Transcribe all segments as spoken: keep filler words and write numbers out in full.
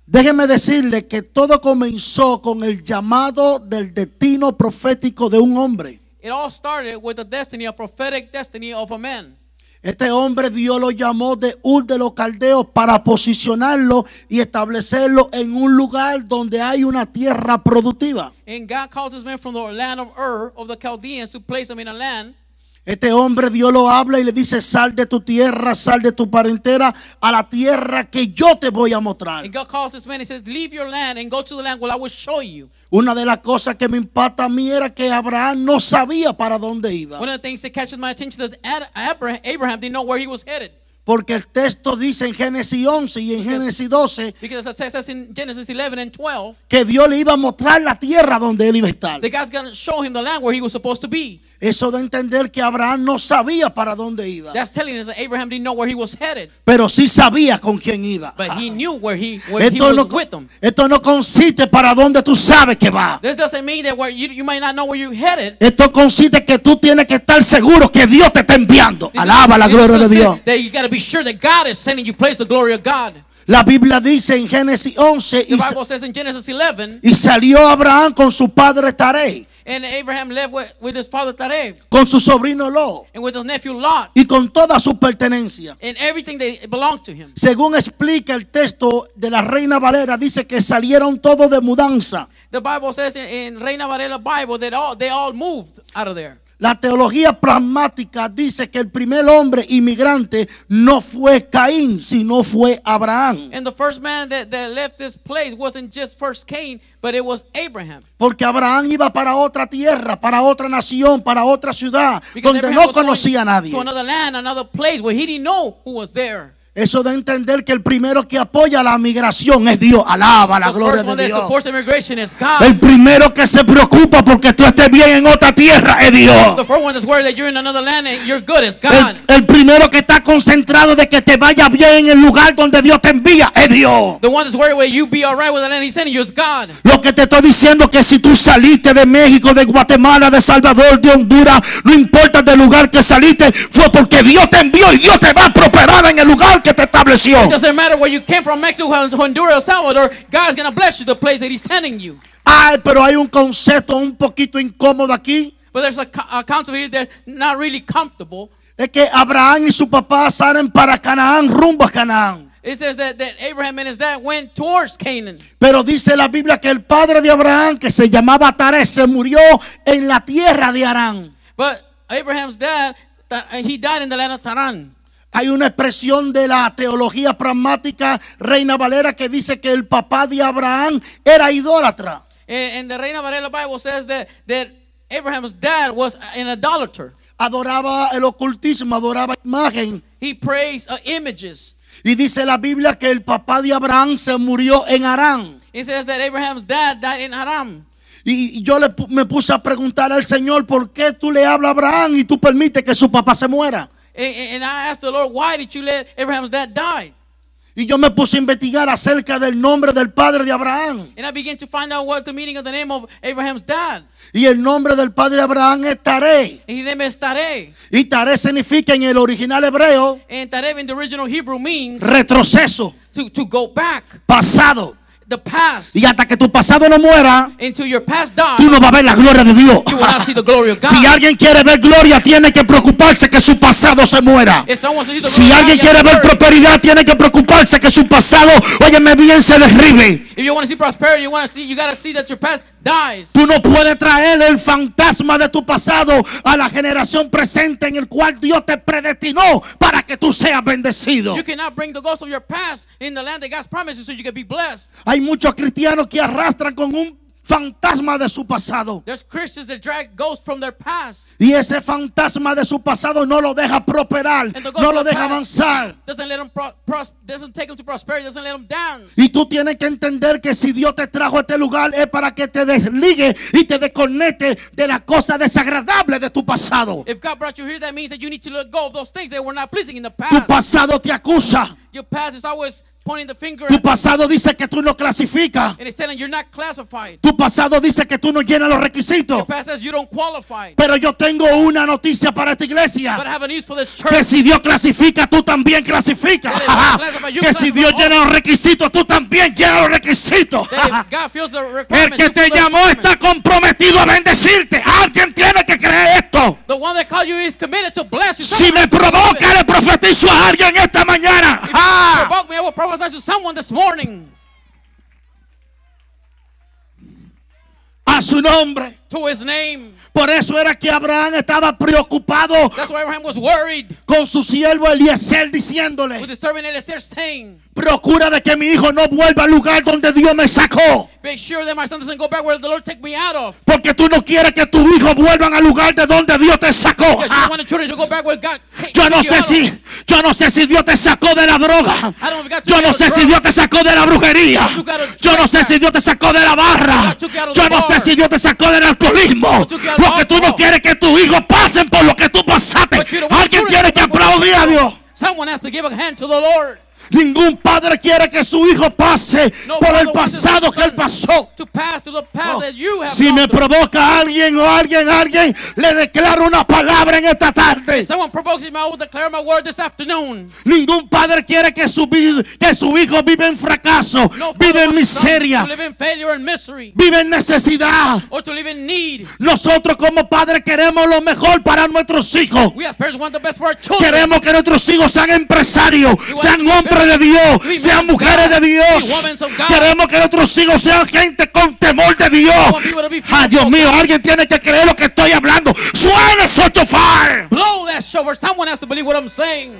Déjeme decirle que todo comenzó con el llamado del destino profético de un hombre. It all started with the destiny, a prophetic destiny of a man. Este hombre Dios lo llamó de Ur de los Caldeos para posicionarlo y establecerlo en un lugar donde hay una tierra productiva. And God calls this man from the land of Ur of the Chaldeans to place him in a land. Este hombre Dios lo habla y le dice: sal de tu tierra, sal de tu parentela a la tierra que yo te voy a mostrar. And God calls this man, he says, leave your land and go to the land where I will show you. Una de las cosas que me impacta a mí era que Abraham no sabía para dónde iba. One of the things that catches my attention is that Abraham, Abraham didn't know where he was headed. Porque el texto dice en Génesis once y en Génesis doce Because it says in Genesis eleven and twelve que Dios le iba a mostrar la tierra donde él iba a estar. that God's going to show him the land where he was supposed to be. Eso de entender que Abraham no sabía para dónde iba, That's telling us that Abraham didn't know where he was headed, pero sí sabía con quién iba. but he knew where he, where he Esto was no, with him. esto no consiste para dónde tú sabes que va. This doesn't mean that where you, you might not know where you're headed. Esto consiste que tú tienes que estar seguro que Dios te está enviando. This Alaba is- la this gloria is de Dios. That you got to be sure that God is sending you. Praise the glory of God. La Biblia dice en Génesis once The y, sa- Bible says in Genesis eleven, y salió Abraham con su padre Taré, and Abraham lived with, with his father Tareh con su sobrino Lot and with his nephew Lot y con toda su pertenencia. and everything that belonged to him. Según explica el texto de la Reina Valera, dice que salieron todos de mudanza. The Bible says in, in Reina Valera Bible that all they all moved out of there. La teología pragmática dice que el primer hombre inmigrante no fue Caín, sino fue Abraham. And the first man that, that left this place wasn't just first Cain, but it was Abraham. Porque Abraham iba para otra tierra, para otra nación, para otra ciudad, Because donde Abraham no was going conocía a nadie. to another land, another place where he didn't know who was there. Eso de entender que el primero que apoya la migración es Dios. Alaba la The gloria first one de that Dios. supports immigration is God. El primero que se preocupa porque tú estés bien en otra tierra es Dios. The first one that's worried that you're in another land and you're good is God. El, el primero que está concentrado de que te vaya bien en el lugar donde Dios te envía es Dios. The one that's worried where you be all right with the land he's sending you is God. Lo que te estoy diciendo que si tú saliste de México, de Guatemala, de Salvador, de Honduras, no importa del lugar que saliste, fue porque Dios te envió y Dios te va a prosperar en el lugar que te estableció. It doesn't matter where you came from, Mexico, Honduras, El Salvador. God's going to bless you the place that he's sending you. Ay, pero hay un concepto un poquito incómodo aquí. But there's a, co- a concept here that's not really comfortable. Es que Abraham y su papá salen para Canaán, rumbo a Canaán. It says that, that Abraham and his dad went towards Canaan. Pero dice la Biblia que el padre de Abraham, que se llamaba Taré, se murió en la tierra de Harán. But Abraham's dad, th- he died in the land of Taran. Hay una expresión de la teología pragmática Reina Valera que dice que el papá de Abraham era idólatra. And, and the Reina Valera Bible says that, that Abraham's dad was an idolater. Adoraba el ocultismo, adoraba imagen. He praised uh, images. Y dice la Biblia que el papá de Abraham se murió en Harán. It says that Abraham's dad died in Haram. Y yo le, pu- me puse a preguntar al Señor, ¿por qué tú le hablas a Abraham y tú permites que su papá se muera? And, and I asked the Lord, why did you let Abraham's dad die? Y yo me puse a investigar acerca del nombre del padre de Abraham. And I began to find out what the meaning of the name of Abraham's dad. Y el nombre del padre de Abraham es Taré. And his name is Tareh. Y Taré significa en el original hebreo And Tareh in the original Hebrew means retroceso, to, to go back, pasado. the past. Y hasta que tu pasado no muera, Until your past dies, tú no vas a ver la gloria de Dios. you will not see the glory of God. Si alguien quiere ver gloria, tiene que preocuparse que su pasado se muera. If someone says Si alguien quiere ver prosperidad, tiene que preocuparse que su pasado, óyeme bien, se derribe. if you want to see prosperity, you want to see, you got to see that your past dies. Tú no puedes traer el fantasma de tu pasado a la generación presente en el cual Dios te predestinó para que tú seas bendecido. You cannot bring the ghost of your past in the land that God's promised you so you can be blessed. Hay muchos cristianos que arrastran con un fantasma de su pasado. There's Christians that drag ghosts from their past. Y ese fantasma de su pasado no lo deja prosperar, And the ghost no of lo the deja past avanzar. Doesn't let them pro- pros- doesn't take them to prosperity, doesn't let them dance. Y tú tienes que entender que si Dios te trajo a este lugar es para que te desligue y te desconecte de las cosas desagradables de tu pasado. If God brought you here, that means that you need to let go of those things that were not pleasing in the Tu past. pasado te acusa. Your past is always pointing the finger Tu at them. pasado dice que tú no clasificas. And he's telling you're not classified. Tu pasado dice que tú no llenas los requisitos. Your past says you don't qualify. Pero yo tengo una noticia para esta iglesia. But I have a news for this Que church. si Dios clasifica, tú también clasificas. Que si Dios llena los requisitos, tú también llenas los requisitos. That if God feels the El requirements, que you te fulfill the llamó está requirements. comprometido a bendecirte. Alguien tiene que creer esto. The one that called you is committed to bless you. Si Someone me has to believe provoca, it. le profetizo a alguien esta mañana. If you Ah. provoke me, I will prophesy to someone this morning. A su nombre. To his name. Por eso era que Abraham estaba preocupado That's why Abraham was worried con su siervo Eliezer, diciéndole: with his servant Eliezer, saying, procura de que mi hijo no vuelva al lugar donde Dios me sacó. make sure that my son doesn't go back where the Lord take me out of. Porque tú no quieres que tus hijos vuelvan al lugar de donde Dios te sacó. Because you don't want the children to go back where God ta- Yo no took you sé out of. si, yo no sé si Dios te sacó de la droga. I don't know if God took Yo you no out of sé si drugs. Dios te sacó de la brujería. Yo no sé si Dios te sacó de la barra. Yo no sé si Dios te sacó del alcoholismo. Porque tú no quieres que tus hijos pasen por lo que tú pasaste. But you don't want Alguien children tiene to que go back aplaudir a Dios. Someone has to give a hand to the Lord. Ningún padre quiere que su hijo pase No por el father wants his pasado que son él pasó. to pass through the path that you have Si gone me through. provoca a alguien o alguien, alguien, le declaro una palabra en esta tarde. Someone provokes me, I will declare my word this afternoon. Ningún padre quiere que su, vi- que su hijo vive en fracaso, No father vive en wants his son miseria, to live in failure and misery, vive en necesidad. or to live in need. Nosotros como padres queremos lo mejor para nuestros hijos. We as parents want the best for our children. Queremos que nuestros hijos sean empresarios, sean hombres de Dios, sean mujeres de Dios. Queremos que nuestros hijos sean gente con temor de Dios. Ay, Dios mío, alguien tiene que creer lo que estoy hablando. Suena ese shofar. Blow that shofar. Someone has to believe what I'm saying.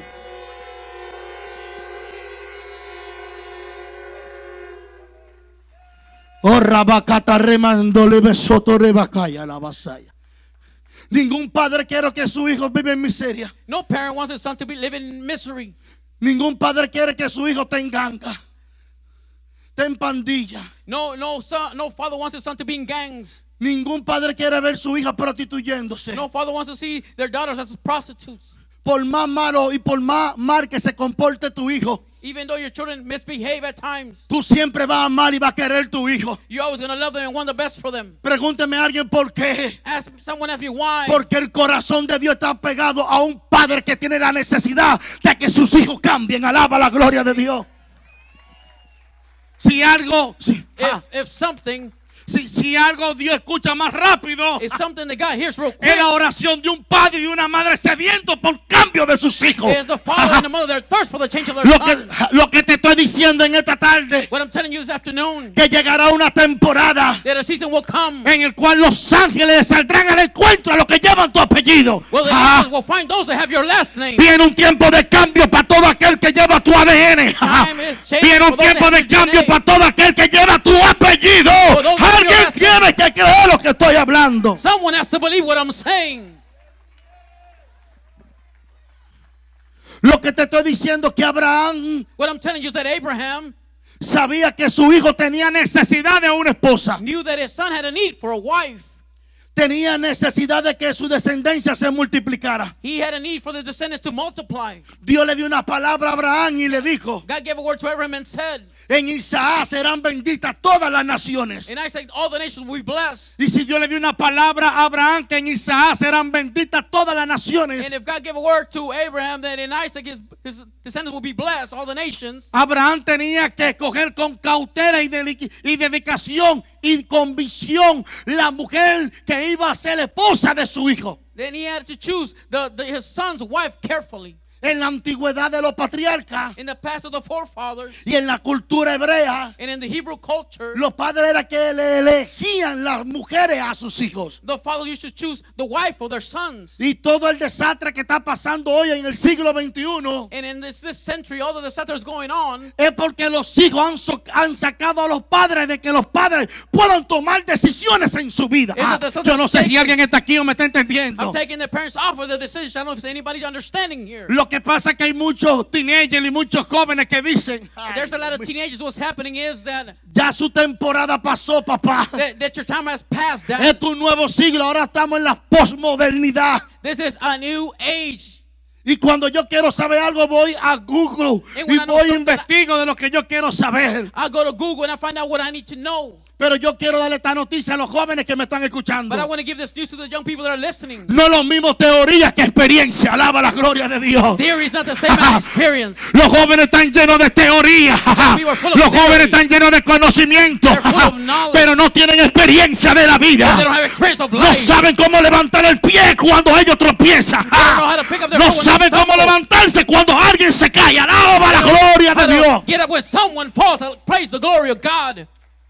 Oh, rabacata remandole besoto rebacaya la vasalla. Ningún padre quiere que su hijo viva en miseria. No parent wants his son to be living in misery. Ningún padre quiere que su hijo tenga ganga, tenga pandilla. No, no son, no father wants his son to be in gangs. Ningún padre quiere ver su hija prostituyéndose. No father wants to see their daughters as prostitutes. Por más malo y por más mal que se comporte tu hijo, Even though your children misbehave at times, tú siempre vas a amar y vas a querer tu hijo. you're always going to love them and want the best for them. Pregúnteme a alguien por qué. Ask, someone ask me why. Porque el corazón de Dios está pegado a un padre que tiene la necesidad de que sus hijos cambien. Alaba la gloria de Dios. Si algo, si, ah, If, if something, si, si algo Dios escucha más rápido, if something that God hears real es quick, la oración de un padre y de una madre sediento por cambio de sus hijos. is the father and the mother that thirst for the change of their Lo son. que, lo que te estoy diciendo en esta tarde, What I'm telling you this afternoon, que llegará una temporada that a season will come. en el cual los ángeles saldrán al encuentro a los que llevan tu apellido. Well, the Ah, angels will find those that have your last name. viene un tiempo de cambio para todo aquel que lleva tu A D N. Ah, Time is changing viene un for those tiempo that de have your cambio D N A. para todo aquel que lleva tu apellido. For those that have your Alguien last tiene que creer lo que estoy hablando. Someone has to believe what I'm saying. Lo que te estoy diciendo es que Abraham What I'm telling you is that Abraham sabía que su hijo tenía necesidad de una esposa. knew that his son had a need for a wife. Tenía necesidad de que su descendencia se multiplicara. He had a need for the descendants to multiply. Dios le dio una palabra a Abraham y le dijo: God gave a word to Abraham and said, en Isaac serán benditas todas las naciones. in Isaac all the nations will be blessed. Y si Dios le dio una palabra a Abraham que en Isaac serán benditas todas las naciones, And if God gave a word to Abraham that in Isaac his, his descendants will be blessed, all the nations, Abraham tenía que escoger con cautela y, dedi- y dedicación y convicción la mujer que iba a ser esposa de su hijo. then he had to choose the, the, his son's wife carefully. En la antigüedad de los patriarcas In the past of the forefathers y en la cultura hebrea, and in the Hebrew culture, los padres era que le elegían las mujeres a sus hijos. the fathers used to choose the wife of their sons. Y todo el desastre que está pasando hoy en el siglo veintiuno And in this, this century, all of the stuff that's going on, es porque los hijos han, so- han sacado a los padres de que los padres puedan tomar decisiones en su vida. Ah, yo no sé si alguien está aquí o me está entendiendo. I'm taking the parents off of the decision. I don't know if anybody's understanding here. Lo que pasa es que hay muchos teenagers y muchos jóvenes que dicen: There's a lot of teenagers. What's happening is that, ya su temporada pasó, papá. that, that your time has passed. That Es un nuevo siglo, ahora estamos en la posmodernidad. this is a new age. Y cuando yo quiero saber algo, voy a Google And y when I know voy a something, investigo de lo que yo quiero saber. I go to Google and I find out what I need to know. Pero yo quiero darle esta noticia a los jóvenes que me están escuchando. But I want to give this news to the young people that are listening. No lo mismo teoría que experiencia. Alaba la gloria de Dios. Theory is not the same as experience. Los jóvenes están llenos de teoría. Los jóvenes están llenos de conocimiento. Pero no tienen experiencia de la vida. They don't have experience of No life. saben cómo levantar el pie cuando ellos tropiezan. They don't know how to pick up their No foot when they saben cómo stumble. levantarse cuando alguien se cae. Alaba la gloria How de to Dios. get up when someone falls. Praise the glory of God.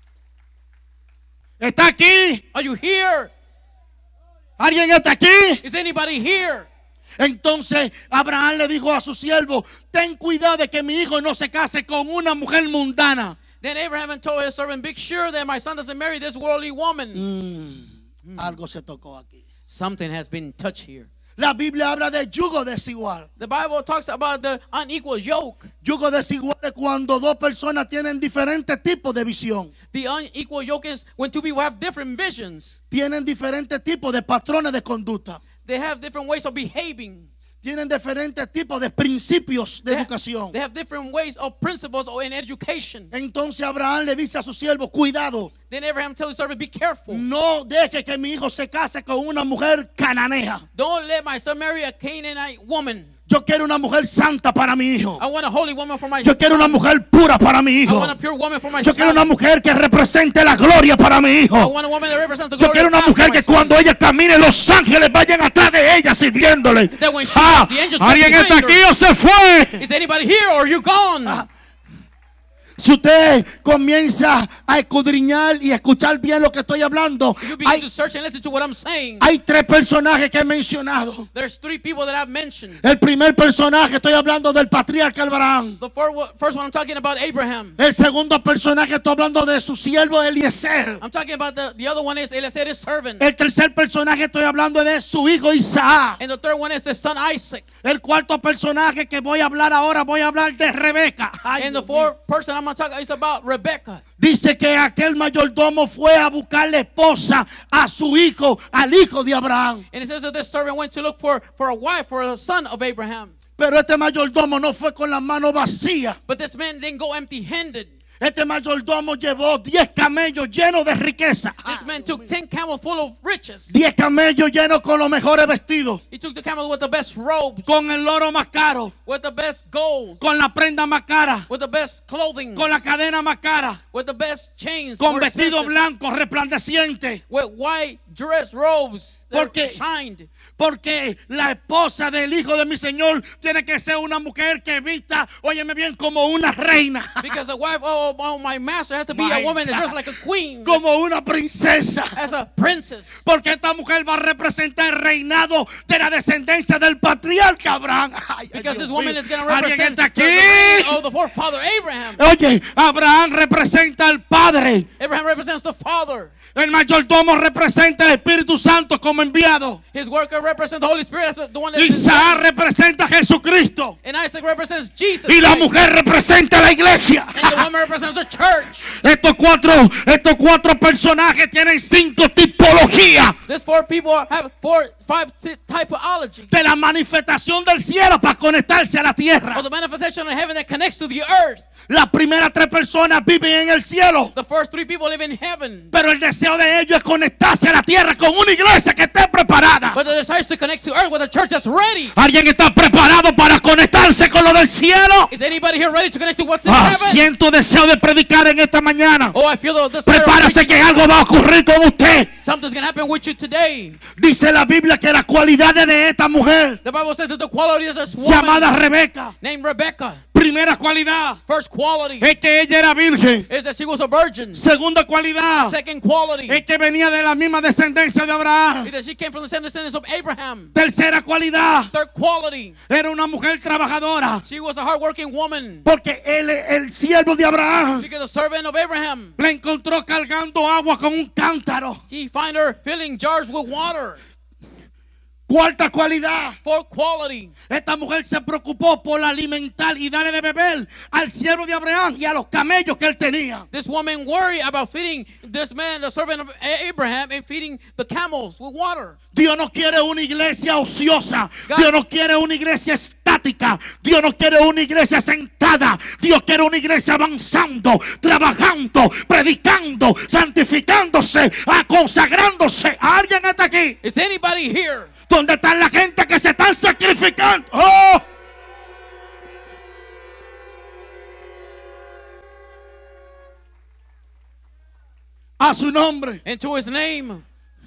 ¿Está aquí? Are you here? ¿Alguien está aquí? Is anybody here? Entonces Abraham le dijo a su siervo: ten cuidado de que mi hijo no se case con una mujer mundana. Then Abraham told his servant, be sure that my son doesn't marry this worldly woman. Mm, mm. Algo se tocó aquí. Something has been touched here. La Biblia habla de yugo desigual. The Bible talks about the unequal yoke. Yugo desigual es cuando dos personas tienen diferentes tipos de visión. The unequal yoke is when two people have different visions. Tienen diferentes tipos de patrones de conducta. They have different ways of behaving. Tienen diferentes tipos de principios de They have, educación. they have different ways of principles or in education. Entonces Abraham le dice a su siervo: cuidado, Then Abraham tells his servant, be careful. no deje que mi hijo se case con una mujer cananea. Don't let my son marry a Canaanite woman. Yo quiero una mujer santa para mi hijo. I want a holy woman for my Yo quiero una son. mujer pura para mi I hijo. want a pure woman for my Yo son. quiero una mujer que represente la gloria para mi I hijo. want a woman that represents the Yo glory quiero of una God mujer for my que son. cuando ella camine, los ángeles vayan atrás de ella sirviéndole. That when she Ah, the angels ¿alguien come está behind aquí her. o se fue? Is anybody here or are you gone? Ah. Si usted comienza a escudriñar y a escuchar bien lo que estoy hablando, You begin hay, to search and listen to what I'm saying. hay tres personajes que he mencionado. There's three people that I've mentioned. El primer personaje, estoy hablando del patriarca Abraham. The fir- first one, I'm talking about Abraham. El segundo personaje, estoy hablando de su siervo Eliezer. I'm talking about the, the other one is Eliezer, his servant. El tercer personaje, estoy hablando de su hijo Isaac. And the third one is the son Isaac. El cuarto personaje que voy a hablar ahora, voy a hablar de Rebeca. Ay, And the Dios mío. fourth person I'm going to talk is about Rebecca. Dice que aquel mayordomo fue a buscarle esposa a su hijo, al hijo de Abraham. And it says that this servant went to look for, for a wife for a son of Abraham. Pero este mayordomo no fue con las manos vacías. But this man didn't go empty-handed. Este mayordomo llevó diez camellos llenos de riqueza. This man took ten camels full of riches. diez camellos llenos con los mejores vestidos. He took the camels with the best robes, Con el oro más caro. with the best gold, Con la prenda más cara. with the best clothing, Con la cadena más cara. with the best chains, Con more vestido expensive, blanco resplandeciente. with white dress robes that Porque- shined. Porque la esposa del hijo de mi Señor tiene que ser una mujer que vista, óyeme bien, como una reina. Because the wife of oh, my master has to be My a woman that's God. dressed like a queen, Como una princesa. as a princess. Porque esta mujer va a representar el reinado de la descendencia del patriarca Abraham. Ay, Because Dios this woman mío. is going to ¿Alguien represent está the, the reign aquí? of the forefather Abraham. Oye, Abraham representa al Padre. Abraham represents the father. El mayordomo representa al Espíritu Santo como enviado. His worker represents the Holy Spirit as the one that is Isaac representa a Jesucristo. and Isaac represents Jesus. Y la Christ. mujer representa a la iglesia. And the woman represents the church. Estos cuatro, estos cuatro personajes tienen cinco tipologías These four people have four, five t- typology de la manifestación del cielo para conectarse a la tierra. of the manifestation of heaven that connects to the earth. Las primeras tres personas viven en el cielo, The first three people live in heaven, pero el deseo de ellos es conectarse a la tierra con una iglesia que esté preparada. but the desire is to connect to earth with a church that's ready. ¿Alguien está preparado para conectarse con lo del cielo? Is anybody here ready to connect to what's in Ah, heaven? siento deseo de predicar en esta mañana. Oh, I feel the desire of Prepárese que algo va a ocurrir con usted. something's going to happen with you today. Dice la Biblia que las cualidades de esta mujer The Bible says that the quality of this woman llamada Rebeca, named Rebecca, primera cualidad first quality es que ella era virgen. is that she was a virgin. Segunda cualidad Second quality es que venía de la misma descendencia de Abraham. is that she came from the same descendants of Abraham. Tercera cualidad, Third quality, era una mujer trabajadora. she was a hardworking woman. Porque él, el siervo de Abraham, Because the servant of Abraham, la encontró cargando agua con un cántaro. he find her filling jars with water. Cuarta cualidad. Fourth quality. Esta mujer se preocupó por alimentar y darle de beber al siervo de Abraham y a los camellos que él tenía. This woman worried about feeding this man, the servant of Abraham, and feeding the camels with water. Dios no quiere una iglesia ociosa. God. Dios no quiere una iglesia estática. Dios no quiere una iglesia sentada. Dios quiere una iglesia avanzando, trabajando, predicando, santificándose, consagrándose. ¿Alguien está aquí? Is anybody here? ¿Dónde está la gente que se están sacrificando? ¡Oh! A su nombre. And to his name.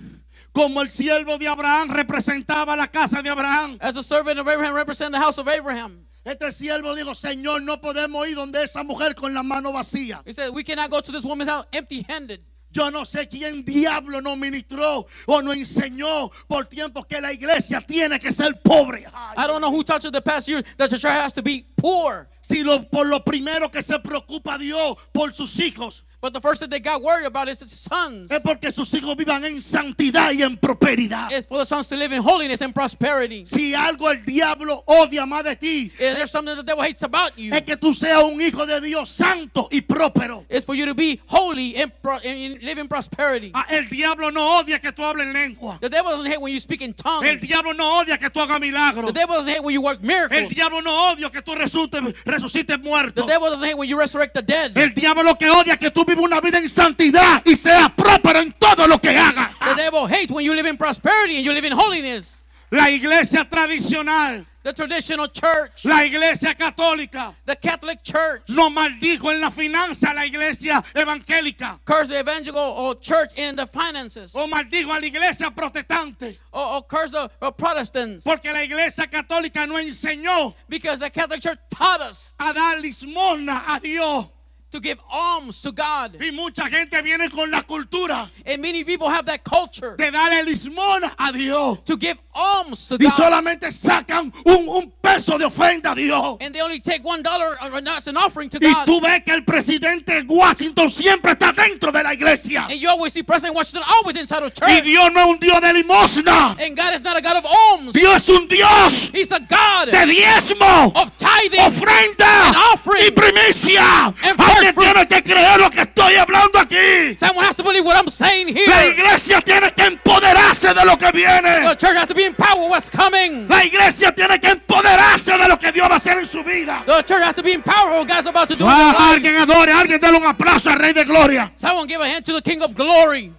Como el siervo de Abraham representaba la casa de Abraham. As the servant of Abraham represented the house of Abraham. Este siervo dijo, Señor, no podemos ir donde esa mujer con la mano vacía. He said, we cannot go to this woman's house empty-handed. Yo no sé quién diablo nos ministró o nos enseñó por tiempos que la iglesia tiene que ser pobre. Ay, I don't know who taught you the past year that the church has to be poor. si lo, por lo primero que se preocupa Dios por sus hijos. But the first thing they got worried about is his sons. Es porque sus hijos vivan en santidad y en prosperidad. It's for the sons to live in holiness and prosperity. Si algo el diablo odia más de ti, If there's something the devil hates about you, es que tú seas un hijo de Dios santo y próspero. it's for you to be holy and, pro- and live in prosperity. Ah, el diablo no odia que tú hables en lengua. The devil doesn't hate when you speak in tongues. El diablo no odia que tú hagas milagros. The devil doesn't hate when you work El miracles. diablo no odia que tú resucites, resucites The muerto. devil doesn't hate when you resurrect the dead. El diablo lo que odia es que tú vivas una vida en santidad y seas próspero en todo lo que hagas. The devil hates when you live in prosperity and you live in holiness. La iglesia tradicional, The traditional church, la iglesia católica, the Catholic church, no maldijo en la finanza a la iglesia evangélica. curse the evangelical or church in the finances, O maldijo a la iglesia protestante. or, or curse the uh, Protestants, Porque la iglesia católica no enseñó because the Catholic church taught us a dar limosna a Dios. to give alms to God. Y mucha gente viene con la cultura And many people have that culture de darle limosna a Dios. to give alms to Y God. solamente sacan un, un peso de ofrenda a Dios. And they only take one dollar as an offering to Y God. tú ves que el presidente Washington siempre está dentro de la iglesia. And you always see President Washington always inside of Y church. Dios no es un Dios de limosna. And God is not a God of alms. Dios es un Dios He's a God de diezmo, of tithing. ofrenda and offering. y primicia. And Alguien first tiene que creer lo que estoy hablando aquí. Someone has to believe what I'm saying La here. iglesia tiene que empoderarse de lo que viene. The church has to be empowered with what's coming. La iglesia tiene que empoderarse de lo que Dios va a hacer en su vida. The church has to be empowered with what God's about to do. in Ah, their life. alguien adore, alguien dale un aplauso al Rey de Gloria. Someone give a hand to the King of Glory.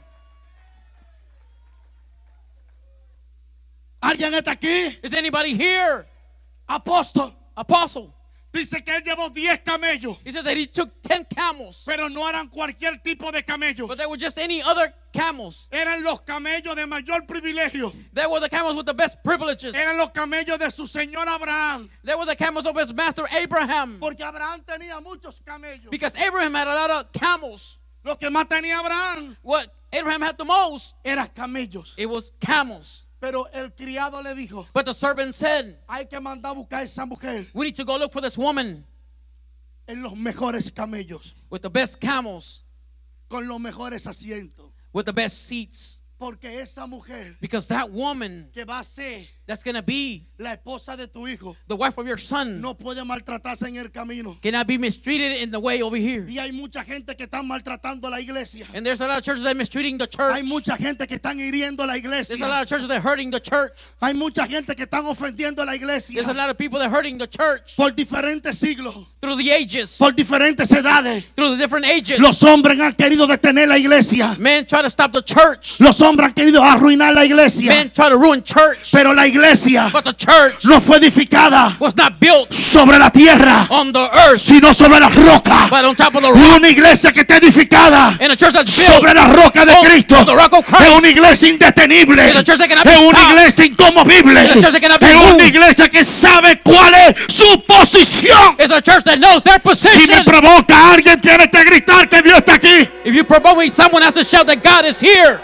¿Alguien está aquí? Is anybody here? Apóstol. Apostle. Dice que él llevó diez camellos, He says that he took ten camels. pero no eran cualquier tipo de camellos. But they were just any other camels. Eran los camellos de mayor privilegio. They were the camels with the best privileges. Eran los camellos de su señor Abraham. They were the camels of his master Abraham. Porque Abraham tenía muchos camellos. Because Abraham had a lot of camels. Lo que más tenía Abraham What Abraham had the most, eran camellos. it was camels. Pero el criado le dijo, But the servant said, hay que mandar a buscar a esa mujer we need to go look for this woman en los mejores camellos, with the best camels, con los mejores asientos. with the best seats. Porque esa mujer Because that woman que va a ser that's going to be la esposa de tu hijo the wife of your son no puede maltratarse en el camino. cannot be mistreated in the way over here. Y hay mucha gente que está maltratando la iglesia. And there's a lot of churches that are mistreating the Hay church. mucha gente que están hiriendo la There's a lot iglesia. of churches that are hurting the church. Hay mucha gente que están ofendiendo la iglesia There's a lot of people that are hurting the church por diferentes siglos, through the ages, por diferentes edades. through the different ages. Los hombres han querido detener la iglesia. Men try to stop the church. Los hombres han querido arruinar la iglesia. Men try to ruin church. Pero la iglesia But the church no fue edificada was not built sobre la tierra, on the earth, sino sobre la roca. but on top of the rock. Una iglesia que está edificada And a church that's built sobre la roca de on Cristo the rock of es Christ. una iglesia indetenible, It's a church that cannot es be una stopped. iglesia inconmovible, It's a church that cannot be es una moved. iglesia que sabe cuál es su posición. It's a church that knows their Si me position. provoca, alguien tiene que gritar que Dios está aquí. If you provoke me, someone has to shout that God is here.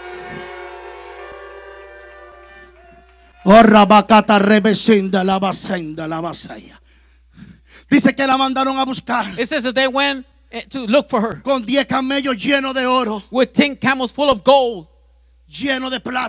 Oh, rabacata rebesenda la basenda la basaya. Dice que la mandaron a buscar It says that they went eh, to look for her con diez camellos llenos de oro, with ten camels full of gold, llenos de plata,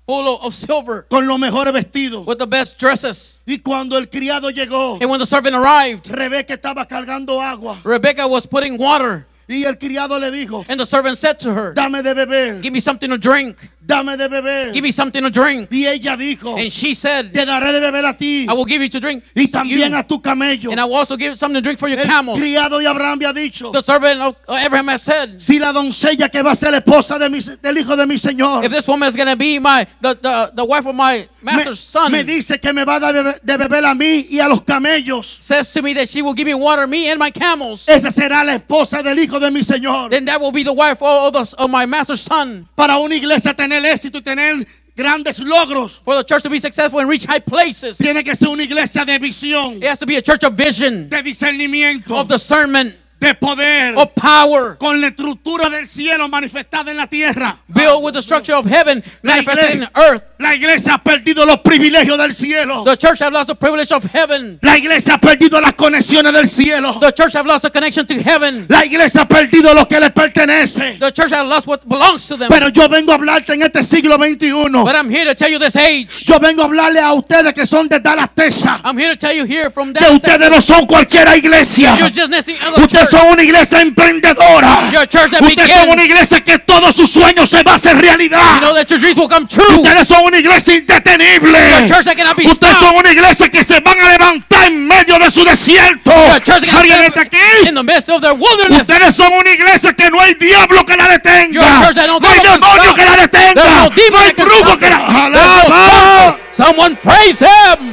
full of silver, con los mejores vestidos. with the best dresses. Y cuando el criado llegó, And when the servant arrived, Rebeca estaba cargando agua. Rebecca was putting water. Y el criado le dijo, And the servant said to her, dame de beber, give me something to drink. dame de beber. Give me something to drink. Y ella dijo, And she said, te daré de beber a ti I will give you to drink. y también you. a tu camello. And I will also give something to drink for your El camels. criado de Abraham había dicho, The servant of Abraham has said, si la doncella que va a ser la esposa de mi, del hijo de mi señor if this woman is going to be my the, the, the wife of my master's son, me dice que me va a dar de beber, de beber a mí y a los camellos, says to me that she will give me water, me and my camels, esa será la esposa del hijo de mi señor. then that will be the wife of, the, of my master's son. Para una iglesia tener éxito y tener grandes logros, For the church to be successful and reach high places, tiene que ser una iglesia de visión, it has to be a church of vision, de discernimiento, of discernment, de poder, of power, con la estructura del cielo manifestada en la tierra. built with the structure of heaven La manifested in iglesia, the earth. la iglesia ha perdido los privilegios del cielo. The church have lost the privilege of heaven. La iglesia ha perdido las conexiones del cielo. The church have lost the connection to heaven. La iglesia ha perdido lo que le pertenece. The church have lost what belongs to them. Pero yo vengo a hablarte en este siglo veintiuno. But I'm here to tell you this age. Yo vengo a hablarle a ustedes que son de Dallas, Texas, I'm here to tell you here from que that ustedes no son cualquier iglesia. you're just missing other Ustedes church. son una iglesia emprendedora. You're a church that Ustedes son begins. una iglesia que todos sus sueños se va a hacer You realidad. know that your dreams will come true. Ustedes son una iglesia indetenible. You're a church that cannot be Ustedes stopped. son una iglesia que se van a levantar en medio de su desierto. You're a church that ¿Alguien can está stand aquí? in the midst of their wilderness. Ustedes son una iglesia que no hay diablo que la detenga. You're a church that no No hay devil can demonio stop. que la detenga. There's no No demon hay that can brujo stop que la... them. There's no ¡Alaba! stopper. Someone praise him.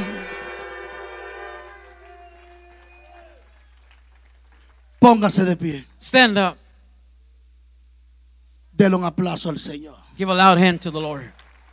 Póngase de pie. Stand up. Dele un aplauso al Señor. Give a loud hand to the Lord.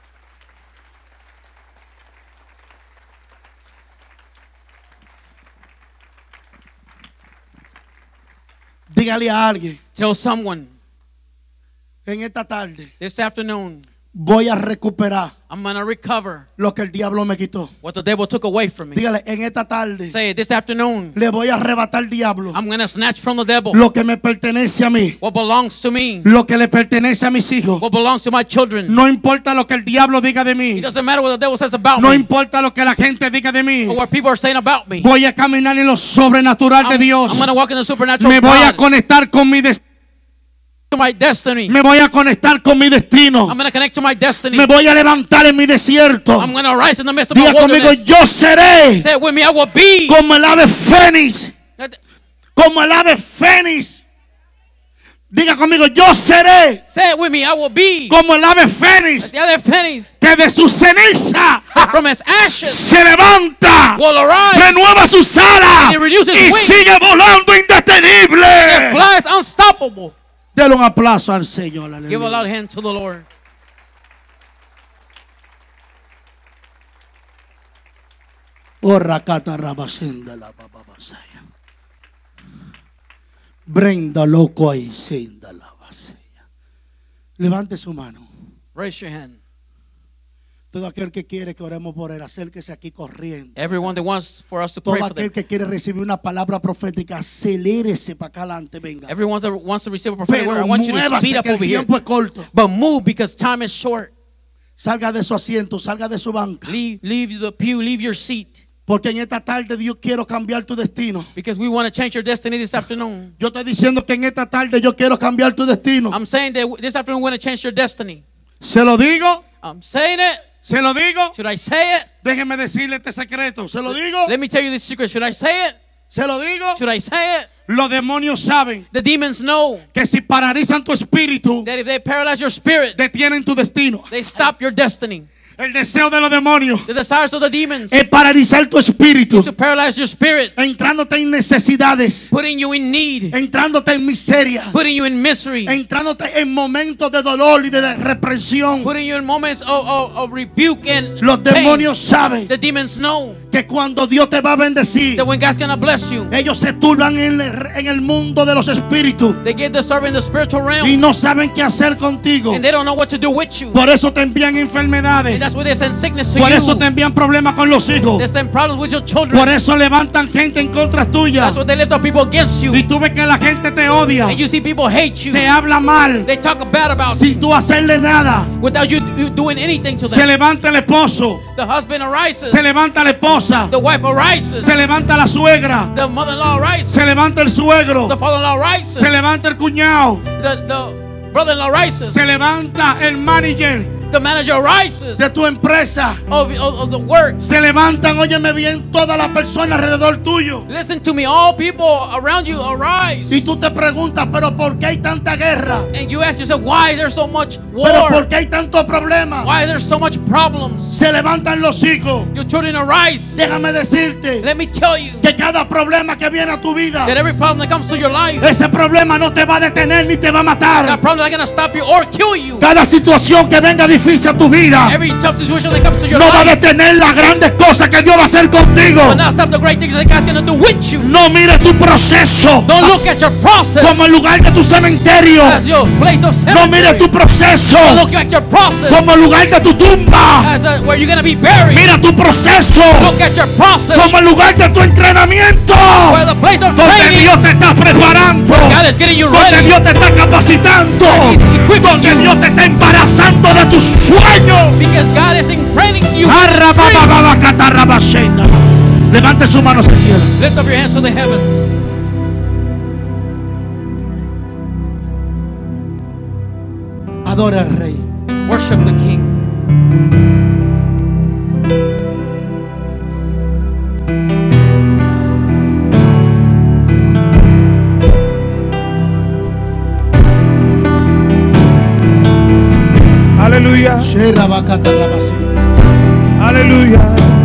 Dígale a alguien, Tell someone en esta tarde this afternoon, voy a recuperar I'm going to recover lo que el diablo me quitó. what the devil took away from me. Dígale, en esta tarde Say it, this afternoon, le voy a arrebatar al diablo I'm going to snatch from the devil lo que me pertenece a mí, what belongs to me, lo que le pertenece a mis hijos. what belongs to my children. No importa lo que el diablo diga de mí. It doesn't matter what the devil says about No me importa lo que la gente diga de mí. or what people are saying about me. Voy a caminar en lo sobrenatural de I'm, Dios. I'm going to walk in the supernatural Me of voy a God conectar con mi destino. to my destiny. Me voy a conectar con mi destino. I'm going to connect to my destiny. Me voy a levantar en mi desierto. I'm going to rise in the midst of my Diga conmigo, wilderness. yo seré Say it with me, I will be. como el ave fénix. Como el ave fénix. Diga conmigo, yo seré Say it with me, I will be. como el ave fénix, The other pennies que de su ceniza from his ashes se levanta, will arise. renueva sus alas And he renews his y wings. sigue volando indetenible. Flies unstoppable. Dele un aplauso al Señor. Give a Aleluya. loud hand to the Lord. Oh, rakata rabasenda la bababasaya. Brenda loco ahí, senda la basaya. Levante su mano. Raise your hand. Todo aquel que quiere que oremos por él, acérquese aquí corriendo. Everyone that wants for us to pray Todo for them. aquel que quiere recibir una palabra profética, acelérese para acá adelante, venga. Everyone that wants to receive a prophetic word, Pero I want you to speed muévase up que el over here. tiempo es corto. But move because time is short. Salga de su asiento, salga de su banca. Leave, leave the pew, leave your seat. Porque en esta tarde Dios quiero cambiar tu destino. Because we want to change your destiny this afternoon. Yo estoy diciendo que en esta tarde yo quiero cambiar tu destino. I'm saying that this afternoon we want to change your destiny. Se lo digo, I'm saying it. se lo digo. Should I say it? Déjeme decirle este secreto. Se lo digo, Let me tell you this secret. Should I say it? se lo digo. Should I say it? Los demonios saben The demons know que si paralizan tu espíritu, that if they paralyze your spirit, detienen tu destino. they stop your destiny. El deseo de los demonios The desires of the demons es paralizar tu espíritu, to paralyze your spirit, entrándote en necesidades, putting you in need, entrándote en miseria, putting you in misery, entrándote en momentos de dolor y de represión. putting you in moments of, of, of rebuke and Los pain. demonios saben The demons know que cuando Dios te va a bendecir, that when God's gonna bless you, ellos se turban en el, en el mundo de los espíritus they get to serve in the spiritual realm, y no saben qué hacer contigo. and they don't know what to do with you. Por eso te envían enfermedades. And that's why they send sickness to Por you. eso te envían problemas con los hijos. They send problems with your children. Por eso levantan gente en contra tuya. That's why they lift up people against you. Y tú ves que la gente te odia, And you see people hate you. te habla mal, They talk bad about sin you tú hacerle nada. without you, you doing anything to Se them. levanta el esposo, The husband arises. se levanta la esposa, The wife arises. se levanta la suegra, The mother-in-law arises. se levanta el suegro, The father-in-law arises. se levanta el cuñado, The, the brother-in-law arises. se levanta el manager The manager arises de tu empresa. of, of, of the work. Se levantan, óyeme bien, todas las personas alrededor tuyo. Listen to me, all people around you arise. Y tú te preguntas, pero ¿por qué hay tanta guerra? And you ask yourself, why is there so much ¿Pero por war? qué hay tanto problema? Why is there so much problems? Se levantan los hijos. Your children arise. Déjame decirte Let me tell you que cada problema que viene a tu vida, that every problem that comes to your life, ese problema no te va a detener ni te va a matar. that problem is not going to stop you or kill you. Cada situación que venga difícil a tu vida Every tough situation that comes to your no va a life detener las grandes cosas que Dios va a hacer contigo. will not stop the great things that God's going to do with you. No mires tu proceso Don't look at your process como el lugar de tu cementerio. as your place of No mires cemetery. tu proceso Don't look at your process como el lugar de tu tumba. as a, where you're going to be buried. Mira tu proceso Look at your process como el lugar de tu entrenamiento, where the place of donde training, Dios te está preparando, God is getting you donde ready. Dios te está capacitando, donde Dios te está embarazando de tus sueños. Because God is impregnating you with His dream. Arrabababacatarrabashena. Levante sus manos al cielo. Lift up your hands to the heavens. Adora al Rey. Worship the King. Aleluya, aleluya.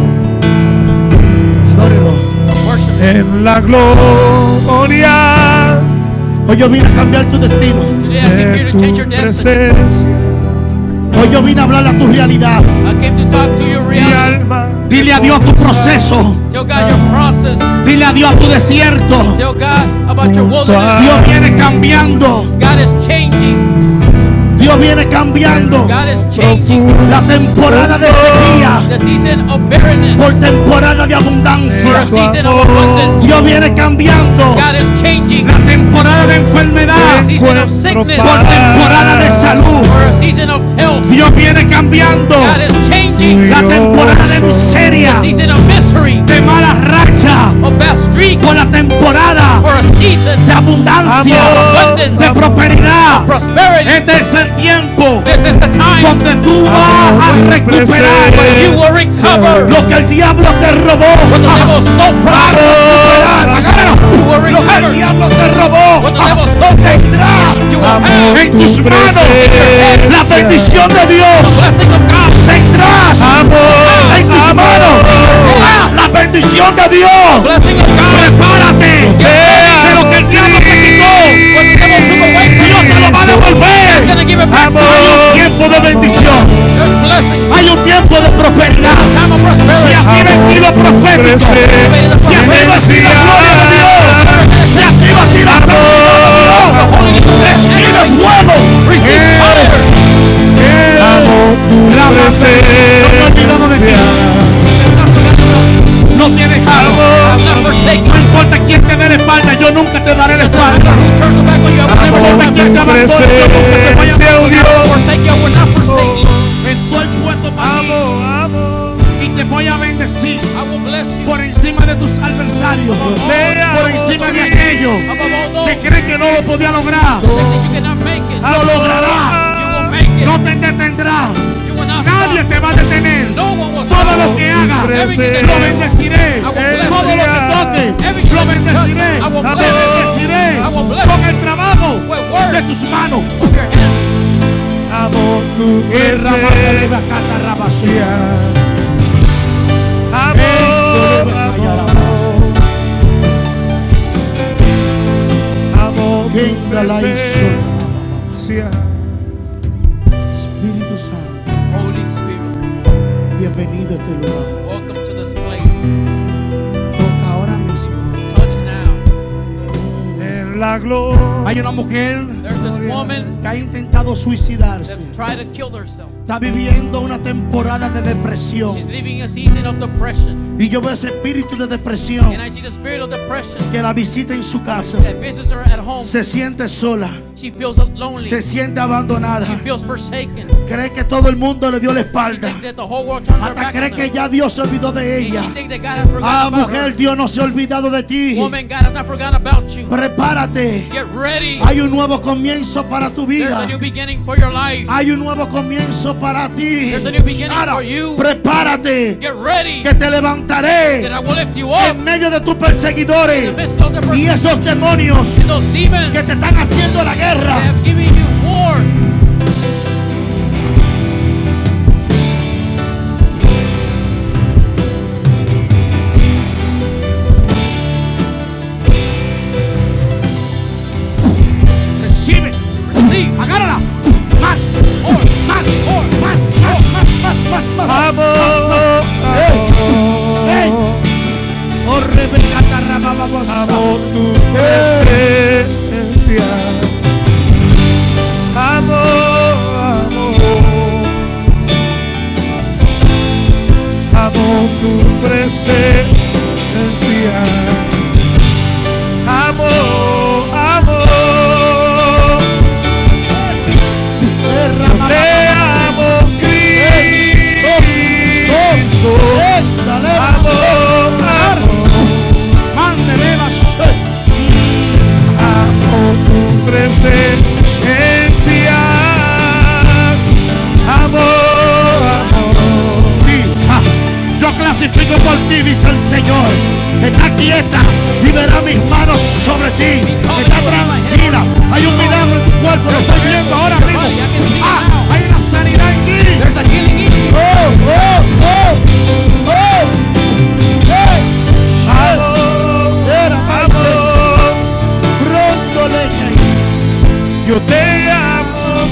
Adórelo. Worship. En la gloria Hoy yo vine a cambiar tu destino. Today I came here de to change tu your destiny. presencia, Hoy yo vine a hablar a tu realidad. I came to talk to your mi reality. alma. Dile a Dios tu proceso. Tell God your process. Dile a Dios tu desierto. Tell God about your wilderness. Dios viene cambiando. God is changing. Dios viene cambiando. God is changing La temporada de sequía the season of barrenness por temporada de for a abundancia. season of abundance. Dios viene cambiando God is changing la temporada de a enfermedad season of sickness por temporada de salud. for a season of health. Dios viene cambiando God is changing la temporada de miseria, a season of misery, de mala racha, of bad streaks por la temporada for a season de abundancia, Amor. de prosperidad. prosperity. Este es el tiempo This is the time donde tú vas a recuperar when you will recover lo que el diablo te robó. what the devil stole Vas a from you. recuperar, agárralo. You will Lo que el recover diablo te robó what the devil stole from you. tendrá You will have en tus manos la bendición de Dios. the blessing of God. Tendrás en tus manos ah, la bendición de Dios. Blessing of God. Prepárate de lo que el diablo te quitó. What the devil took away from Dios te lo va a you, God's devolver. gonna give it back to Hay you. un tiempo de bendición. There's blessing. Hay un tiempo de prosperidad. Time of Si prosperity. activa en ti lo profético, si activa en ti la gloria de Dios, si activa en ti la santidad de Dios, recibe fuego. Receive fire. Amo tu presencia. No tienes algo. I'm not forsaken. No importa quién te dé la espalda, yo nunca te daré la Doesn't matter espalda. who turns the back on you. I will never No turn importa back. quién te abandone, yo nunca te voy a Presencia, oh I will Dios. never forsake you. I will not forsake you. Estoy puesto para ti Amo, amo. y te voy a bendecir I will bless you. por encima de tus adversarios, por encima de aquellos Above all que those creen que no lo podía lograr. that you cannot make it. Lo logrará. You will make it. No te detendrá. You will not Nadie stop. te va a detener. No one will Todo stop. lo que haga, Everything that lo you do, bendeciré. I will bless Todo lo que toque, Everything lo that you touch, bendeciré. I will Te bless it. bendeciré I will bless con it. el trabajo With work. de tus manos. With your hands. Amo tu Guerra, presencia. mátale, bacata, rabacía. Amo, amo, amo tu Venga la presencia. Espíritu Santo, Holy Spirit, bienvenido a este lugar. welcome to this place. la gloria. Hay una mujer There's this woman que ha intentado suicidarse. that tried to kill herself. Está viviendo una temporada de depresión. She's living a season of depression. Y yo veo ese espíritu de depresión And I see the spirit of depression que la visita en su casa. that visits her at home. Se siente sola. She feels lonely. Se siente abandonada. She feels forsaken. Cree que todo el mundo le dio la She espalda. thinks that the whole world turns her Hasta back cree on que them. ya Dios se olvidó de And ella. she thinks that God has forgotten Ah, about mujer, her. Dios no se ha olvidado de ti. Woman, God has not forgotten about you. Prepárate. Get ready. Hay un nuevo comienzo para tu There's vida. a new beginning for your life. Hay un nuevo comienzo para ti. There's a new beginning Ahora, for you. prepárate. Get ready. Que te levantaré That I will lift you en up medio de tus in perseguidores the midst of the y person. esos demonios And those demons que te están haciendo la that guerra. have given you war. Recibe. Receive. Agárrala. Más. More. Más. More. Más. Más. Más. Más. Más. Más. Amor, Ey. amor, Oh, Rebeca, tarraba, vamos. amo tu presencia. Amor, amor, amo tu presencia. Amor, amor, te amo, Cristo. Amor, amor, amo tu presencia. Amor, amor. Sí, ah, yo clasifico por ti, dice el Señor. Está quieta y verá mis manos sobre ti. Está tranquila. Hay un milagro en tu cuerpo, lo estoy viendo ahora mismo. Ah, hay una sanidad en ti. There's a healing in you. Oh, oh, oh, oh. Hey. Amor, Era, amor, pronto le yo te amo,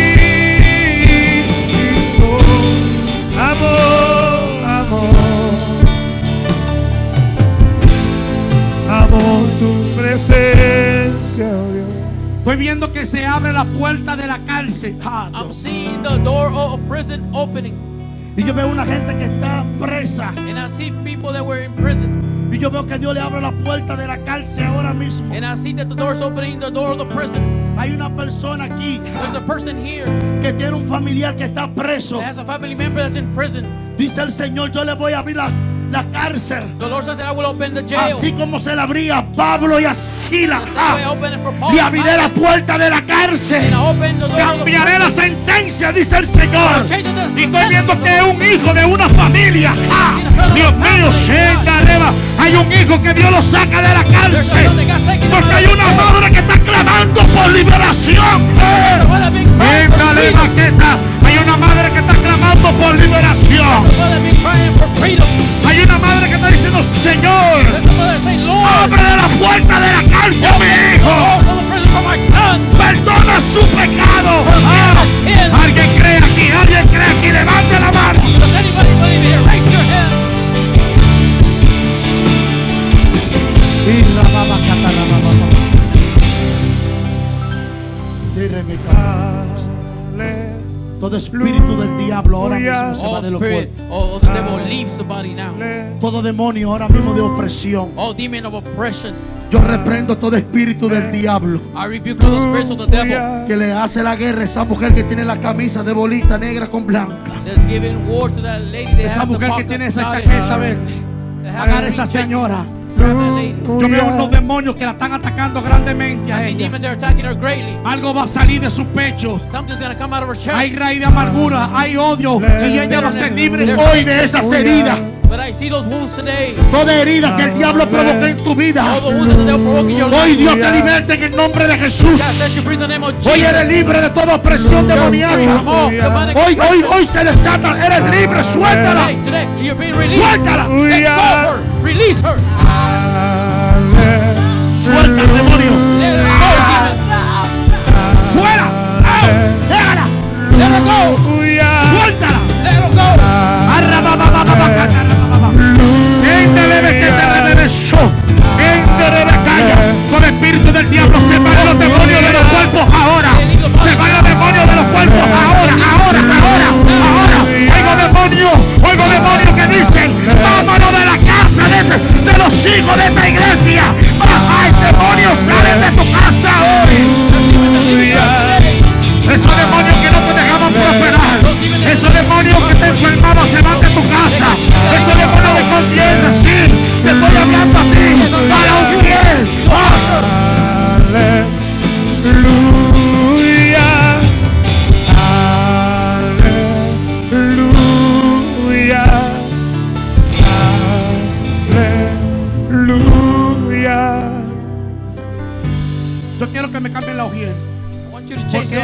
Cristo. Amor, amor, amo tu presencia, oh Dios. Estoy viendo que se abre la puerta de la cárcel. Ah, I'm Dios. seeing the door of prison opening. Y yo veo una gente que está presa. And I see people that were in prison. Y yo veo que Dios le abre la puerta de la cárcel ahora mismo. And I see that the door is opening, the door of the prison. Hay una persona aquí There's a person here que tiene un familiar que está preso. that has a family member that's in prison. Dice el Señor, yo le voy a abrir la, la cárcel. The Lord says that I will open the jail. Así como se le abría a Pablo y a Sila. The same way I opened it for Paul Le and abriré la Silas. puerta de la cárcel. And I opened the door of the Cambiaré la prison. sentencia, dice el Señor. Change the Y estoy viendo sentence que es un hijo de una familia. Ah, Dios mío, Shenda Reba. Hay un hijo que Dios lo saca de la There's a cárcel. son that got taken out of Porque hay the una jail. madre que está clamando por liberación. There's a mother being crying for Shenda freedom. Reba, que está- Hay una madre que está clamando por liberación. There's a mother being crying for freedom. Hay una madre que está diciendo, Señor, There's a mother saying, Lord, abre la puerta de la cárcel a mi open the hijo. door for the prison for my son. Perdona su pecado. Ah, alguien cree aquí, alguien cree aquí, levante la mano. Does anybody believe it? Raise your hand. Todo espíritu del diablo ahora mismo se va Oh, de los spirit, cuerpos. oh, the devil leaves the body now. Todo demonio ahora mismo de opresión. Oh, demon of oppression. Yo reprendo todo espíritu del diablo I rebuke all the spirits of the devil que le hace la guerra a esa mujer que tiene la camisa de bolita negra con blanca. that's giving war to that lady that Esa has the mujer que mark tiene of esa God in chaqueta her. verde. That has Agarra a esa green jacket. señora. Grab that lady. Yo veo unos demonios que la están atacando grandemente a I see ella. demons that are attacking her greatly. Algo va a salir de su pecho. Something's gonna come out of her chest. Hay raíz de amargura, hay odio. Y ella va a ser libre hoy de esas heridas. But I see those wounds today. Toda herida que el diablo provoca en tu All vida. the wounds that the devil provoke in your Hoy life. Dios te liberte en el nombre de God set you Jesús. free in the name of Hoy eres Jesus. libre de toda opresión demoníaca. Come on, demonic Hoy, hoy, oppression. hoy se desata. Eres libre, suéltala. Today, today, you're being released. Suéltala. Let go of her. Release her. Suelta al demonio. Let her go, demon. Fuera. Out. Déjala. Let her go. Suéltala. Let her go. Arrabababababacata, arrabababa. Ende, bebe, que te revele, show. Ende, bebe, calla. Todo espíritu del diablo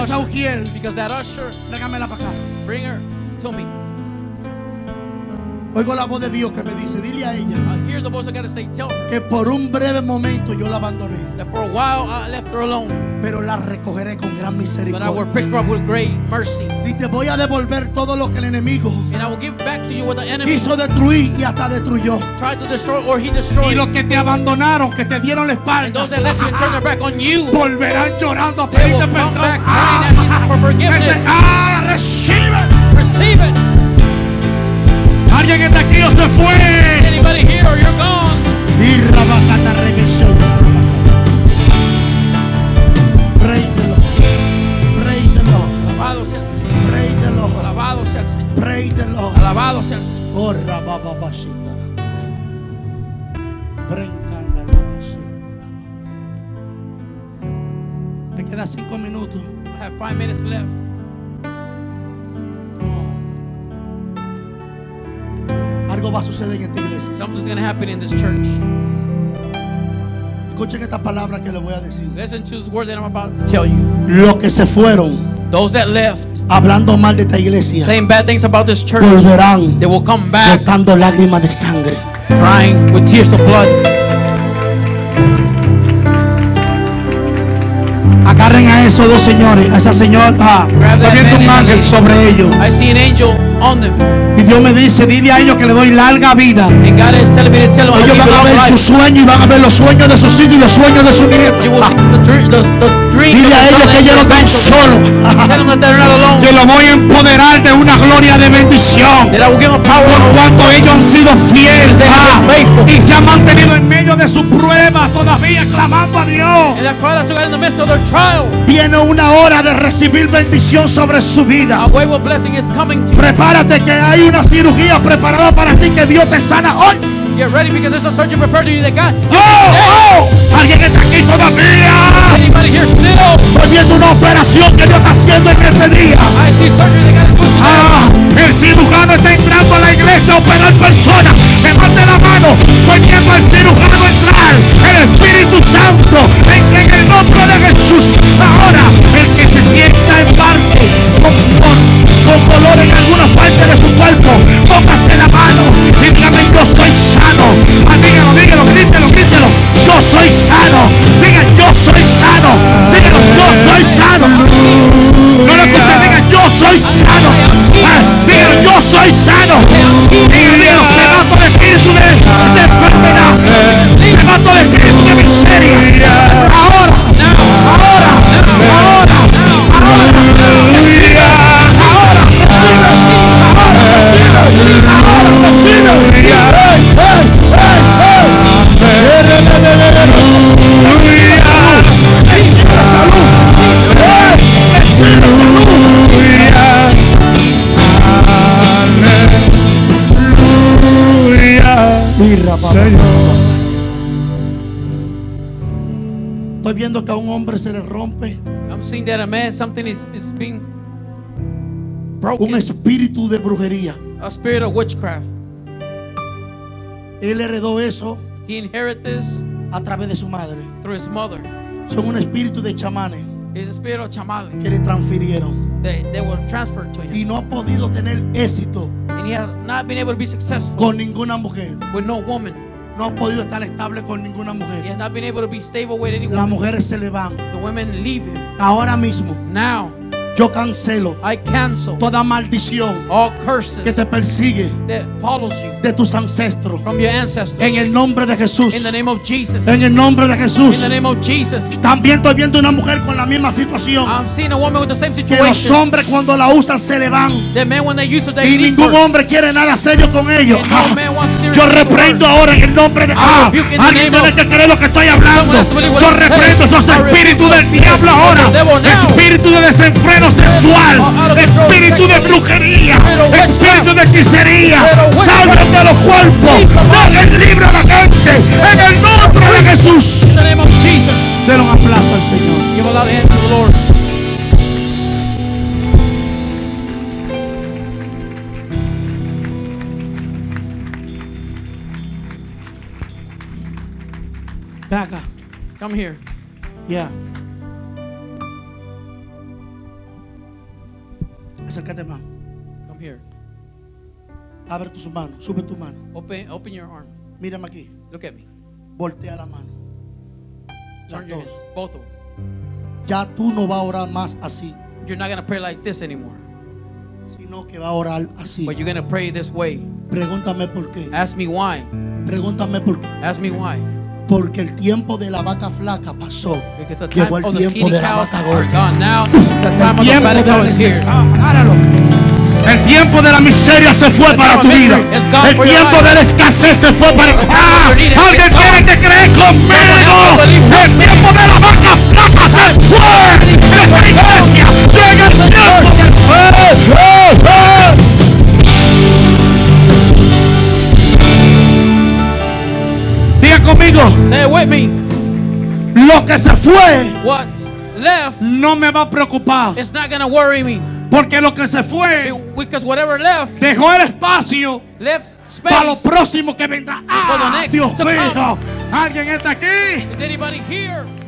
esa ujier, Because that usher, tráigamela para acá. bring her to me. Oigo la voz de Dios que me dice, dile a ella I hear the voice of God to say, tell her que por un breve momento yo la abandoné, that for a while I left her alone, pero la recogeré con gran but I will pick her misericordia. up with great mercy. Y te voy a devolver todo lo que el enemigo And I will give back to you what the enemy quiso destruir y hasta destruyó. tried to destroy or he Y destroyed. los que te abandonaron, que te dieron la And espalda, those that left you and turned their back on you, volverán llorando a they will pedirte come perdón. back Ah, crying at you for forgiveness. ah, recibe. Receive it. Alguien está aquí o se fue. Anybody here or you're gone? Y rabacata revisión. Praise the Lord. Praise the Lord. Alabado sea el Señor. Praise the Lord. Alabado sea el Señor. Praise the Lord. Alabado sea el Señor. Oh, rabababashita. Brencanda la bashita. Me quedan cinco minutos. I have five minutes left. Algo va a suceder en esta iglesia. Something's going to happen in this church. Escuchen esta palabra que les voy a decir. Listen to the word that I'm about to tell you. Los que se fueron Those that left, hablando mal de esta iglesia saying bad things about this church, volverán they will come back botando lágrimas de sangre. crying with tears of blood. Agarren a esos dos señores, a esa señora. Ah, Grab that estoy viendo man un and ángel that sobre lady. ellos. I see an angel on them. Y Dios me dice, dile a ellos que le doy larga vida. And God is telling me to tell them, I Ellos give van you a long ver sus life. sueños y van a ver los sueños de sus hijos y los sueños de sus nietos. You will Ah, see the, dream, the, the dreams dile of a the ellos son que and ellos no your están solos. Tell them that they're not alone. Que lo voy a empoderar de una gloria de bendición. That I will give them power Por over cuanto ellos han sido fieles They have ah, been faithful. y se han mantenido en medio de sus pruebas todavía clamando a Dios. and that cried out to God in the midst of their trial. Viene una hora de recibir bendición sobre su vida. A wave of blessing is coming to you. Prepárate que hay una cirugía preparada para ti que Dios te sana hoy. Get ready because there's a surgery prepared to you that God. ¡Oh! ¡Oh! Alguien está aquí todavía. Anybody here still? Estoy viendo una operación que Dios está haciendo en este día. I see surgery that God is doing today. Ah, el cirujano está entrando a la iglesia a operar personas. Levante la mano. Estoy viendo al cirujano entrar. El Espíritu Santo. En, en el nombre de Jesús. Ahora, el que se sienta en parte con, con, con dolor en alguna parte de su cuerpo, póngase la mano y dígame, yo soy sano. Ah, dígalo, dígalo, grítelo, grítelo. Yo soy sano. Diga, yo soy sano. Dígalo, yo soy sano. No lo escuché, diga, yo soy sano. Ah, dígalo, yo soy sano. Dígalo, dígalo, se va todo el espíritu de, de enfermedad. Se va todo el espíritu de miseria. Ahora, ahora, ahora, ahora. Recibe, ahora, recibe, ahora, recibe, ahora, recibe. ¡Hey, hey, hey, hey! Recibe salud. ¡Hey! Recibe salud. Señor. Estoy viendo que a un hombre se le rompe I'm seeing that a man, something is, is being un broken. espíritu de brujería. A spirit of witchcraft. Él heredó eso He inherited this a través de su madre. through his mother. Son un espíritu de chamanes It's a spirit of chamale. que le transfirieron They, they were transferred to him. y no ha podido tener éxito And he has not been able to be successful con ninguna mujer. with no woman. No ha podido estar estable con ninguna He mujer. has not been able to be stable with any Las woman. mujeres se le van. The women leave him. Ahora mismo Now, yo cancelo I cancel toda maldición all que curses te persigue that follows you de tus ancestros. from your ancestors. En el nombre de In Jesús. the name of Jesus. En el nombre de In Jesús. the name of Jesus. También estoy viendo una mujer con la misma situación. I'm seeing a woman with the same Que los situation. hombres cuando la usan se le van. The men when they use it, they Y leave ningún her. hombre quiere nada serio con ellos. And no man wants to Yo serious reprendo with her. ahora en el nombre de I ah, rebuke in the alguien name tiene of- que creer lo que estoy hablando. Someone has to believe what Yo I'm saying. reprendo esos I rebuke espíritus those del diablo spirits ahora. of the devil now. Espíritu de desenfreno sexual. Out of control Espíritu de sexually. brujería. Spirit of witchcraft. Espíritu de hechicería. Spirit of witchcraft. Salven de los cuerpos. Den el libre a la gente. En el nombre de Jesús. In the name of Jesus. Den un aplauso al Señor. Give a loud hand to the Lord. Ven acá. Come here. Ya. Acércate más. Come here. Abre tus manos. Sube tu mano. Open, open your arm. Mírame aquí. Look at me. Voltea la mano. Las Turn your dos. heads. Both of them. Ya tú no vas a orar más así, You're not going to pray like this anymore. sino que va a orar así. But you're going to pray this way. Pregúntame por qué. Ask me why. Pregúntame por qué. Ask me why. Porque el tiempo de la vaca flaca pasó. Because the time Llegó el of the tiempo skinny de la cows vaca are gorda. gone. Now the time of the Tiempo fatty de la cow is here. necesidad. Áralo. El tiempo de la miseria se fue para tu vida. El tiempo de la escasez se fue para ah, alguien tiene que creer conmigo. El tiempo de la vaca flaca se fue. Esta iglesia llega el tiempo. ¡Eh, eh, eh! Diga conmigo. Say it with me. Lo que se fue What's left, no me va a preocupar. it's not going to worry me. Porque lo que se fue Because whatever left, dejó el espacio left para lo space. próximo que vendrá. For the Ah, next Dios to mío. come. ¿Alguien está aquí? Is anybody here?